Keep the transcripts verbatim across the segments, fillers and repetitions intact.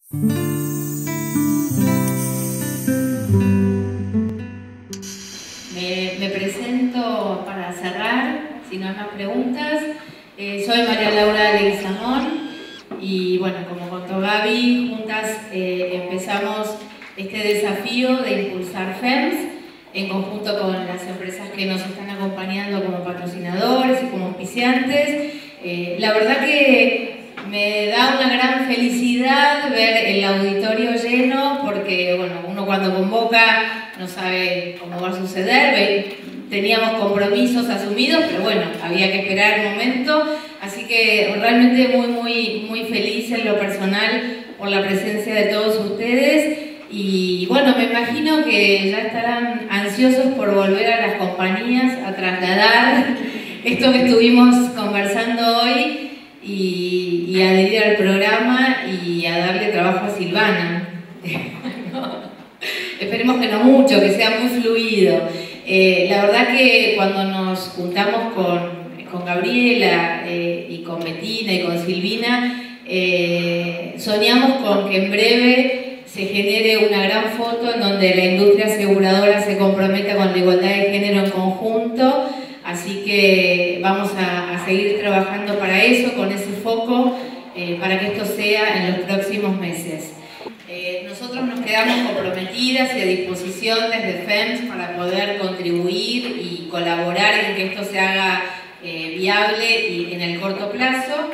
Me, me presento para cerrar, si no hay más preguntas. Eh, soy María Laura Leguizamón y bueno, como contó Gaby, juntas eh, empezamos este desafío de impulsar F E M S en conjunto con las empresas que nos están acompañando como patrocinadores y como auspiciantes. Eh, la verdad que me da una gran felicidad ver el auditorio lleno porque bueno, uno cuando convoca no sabe cómo va a suceder, teníamos compromisos asumidos, pero bueno, había que esperar el momento, así que realmente muy, muy, muy feliz en lo personal por la presencia de todos ustedes y bueno, me imagino que ya estarán ansiosos por volver a las compañías a trasladar esto que estuvimos conversando hoy y, y adherir al programa y a darle trabajo a Silvana. ¿No? Esperemos que no mucho, que sea muy fluido. Eh, la verdad que cuando nos juntamos con, con Gabriela eh, y con Betina y con Silvina, eh, soñamos con que en breve se genere una gran foto en donde la industria aseguradora se comprometa con la igualdad de género en conjunto. Así que vamos a, a seguir trabajando para eso, con ese foco, eh, para que esto sea en los próximos meses. Eh, nosotros nos quedamos comprometidas y a disposición desde F E M S para poder contribuir y colaborar en que esto se haga eh, viable y en el corto plazo.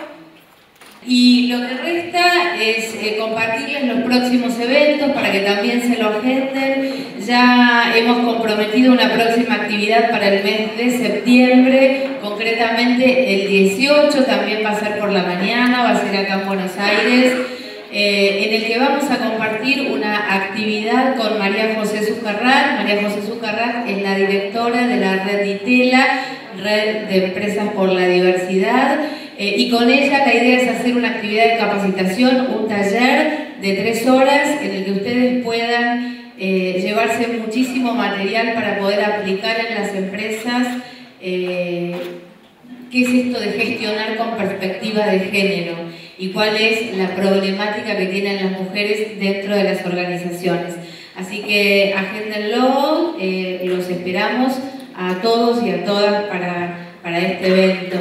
Y lo que resta es eh, compartirles los próximos eventos para que también se lo agenden. Ya hemos comprometido una próxima actividad para el mes de septiembre, concretamente el dieciocho, también va a ser por la mañana, va a ser acá en Buenos Aires, eh, en el que vamos a compartir una actividad con María José Zucarrat. María José Zucarrat es la directora de la red DITELA, Red de Empresas por la Diversidad. Eh, y con ella la idea es hacer una actividad de capacitación, un taller de tres horas en el que ustedes puedan eh, llevarse muchísimo material para poder aplicar en las empresas eh, qué es esto de gestionar con perspectiva de género y cuál es la problemática que tienen las mujeres dentro de las organizaciones. Así que agéndenlo, eh, los esperamos a todos y a todas para, para este evento.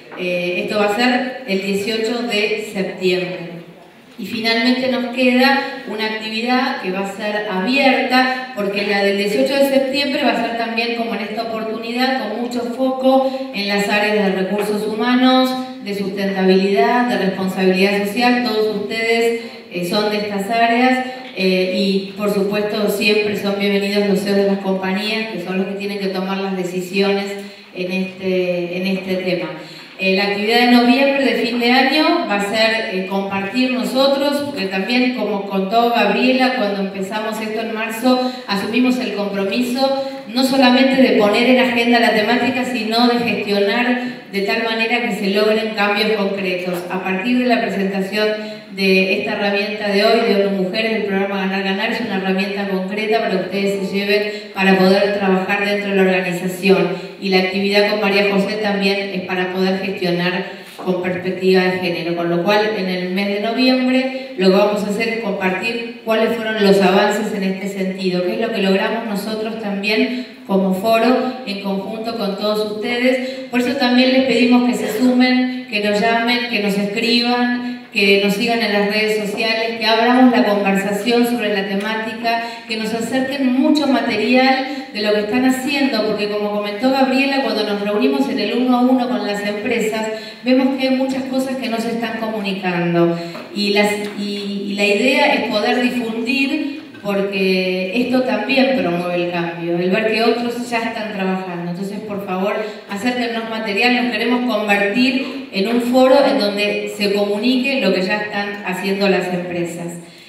Eh, esto va a ser el dieciocho de septiembre. Y finalmente nos queda una actividad que va a ser abierta, porque la del dieciocho de septiembre va a ser también, como en esta oportunidad, con mucho foco en las áreas de recursos humanos, de sustentabilidad, de responsabilidad social. Todos ustedes eh, son de estas áreas eh, y, por supuesto, siempre son bienvenidos los C E Os de las compañías, que son los que tienen que tomar las decisiones en este, en este tema. Eh, la actividad de noviembre de fin de año va a ser eh, compartir nosotros, porque también, como contó Gabriela, cuando empezamos esto en marzo, asumimos el compromiso no solamente de poner en agenda la temática, sino de gestionar de tal manera que se logren cambios concretos. A partir de la presentación de esta herramienta de hoy, de ONU Mujeres, el programa Ganar Ganar, es una herramienta concreta para que ustedes se lleven para poder trabajar dentro de la organización. Y la actividad con María José también es para poder gestionar con perspectiva de género, con lo cual en el mes de noviembre lo que vamos a hacer es compartir cuáles fueron los avances en este sentido, qué es lo que logramos nosotros también como foro en conjunto con todos ustedes. Por eso también les pedimos que se sumen, que nos llamen, que nos escriban, que nos sigan en las redes sociales, que abramos la conversación sobre la temática, que nos acerquen mucho material de lo que están haciendo, porque como comentó Gabriela, cuando nos reunimos en el uno a uno con las empresas, vemos que hay muchas cosas que no se están comunicando y, las, y, y la idea es poder difundir, porque esto también promueve el cambio, el ver que otros ya están trabajando. Entonces, por favor, acérquennos material, nos queremos convertir en un foro en donde se comunique lo que ya están haciendo las empresas.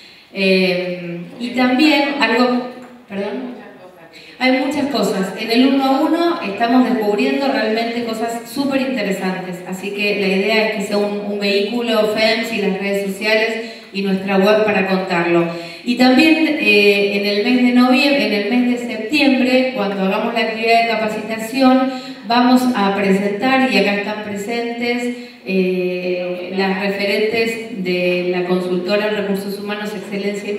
Eh, y también algo, perdón, hay muchas cosas. En el uno a uno estamos descubriendo realmente cosas súper interesantes, así que la idea es que sea un, un vehículo F E M S y las redes sociales y nuestra web para contarlo. Y también eh, en el mes de noviembre, en el mes de septiembre, cuando hagamos la actividad de capacitación, vamos a presentar, y acá están presentes, eh, las referentes de la consultora en recursos humanos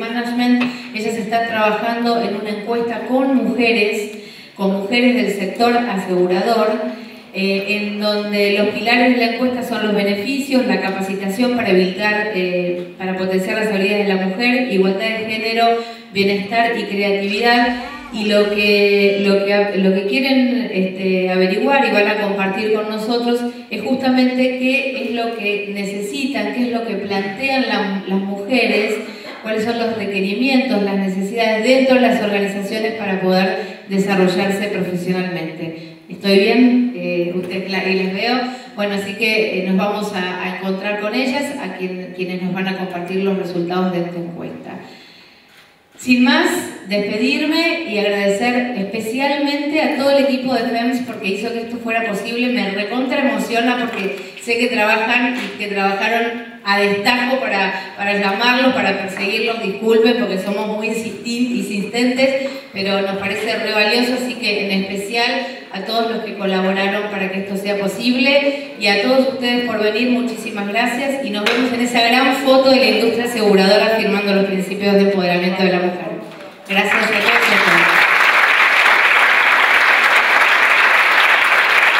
Management, ellas están trabajando en una encuesta con mujeres, con mujeres del sector asegurador, eh, en donde los pilares de la encuesta son los beneficios, la capacitación para evitar, eh, para potenciar las habilidades de la mujer, igualdad de género, bienestar y creatividad. Y lo que, lo que, lo que quieren este, averiguar y van a compartir con nosotros es justamente qué es lo que necesitan, qué es lo que plantean la, las mujeres, cuáles son los requerimientos, las necesidades dentro de las organizaciones para poder desarrollarse profesionalmente. ¿Estoy bien? Eh, ustedes ahí les veo. Bueno, así que eh, nos vamos a, a encontrar con ellas, a quien, quienes nos van a compartir los resultados de esta encuesta. Sin más, despedirme y agradecer especialmente a todo el equipo de F E M S porque hizo que esto fuera posible. Me recontra emociona porque sé que trabajan y que trabajaron a destajo para, para llamarlos, para perseguirlos. Disculpen porque somos muy insistentes, pero nos parece re valioso, así que en especial a todos los que colaboraron para que esto sea posible y a todos ustedes por venir, muchísimas gracias y nos vemos en esa gran foto de la industria aseguradora firmando los principios de empoderamiento de la mujer. Gracias a todos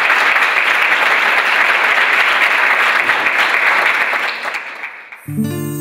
y a todas.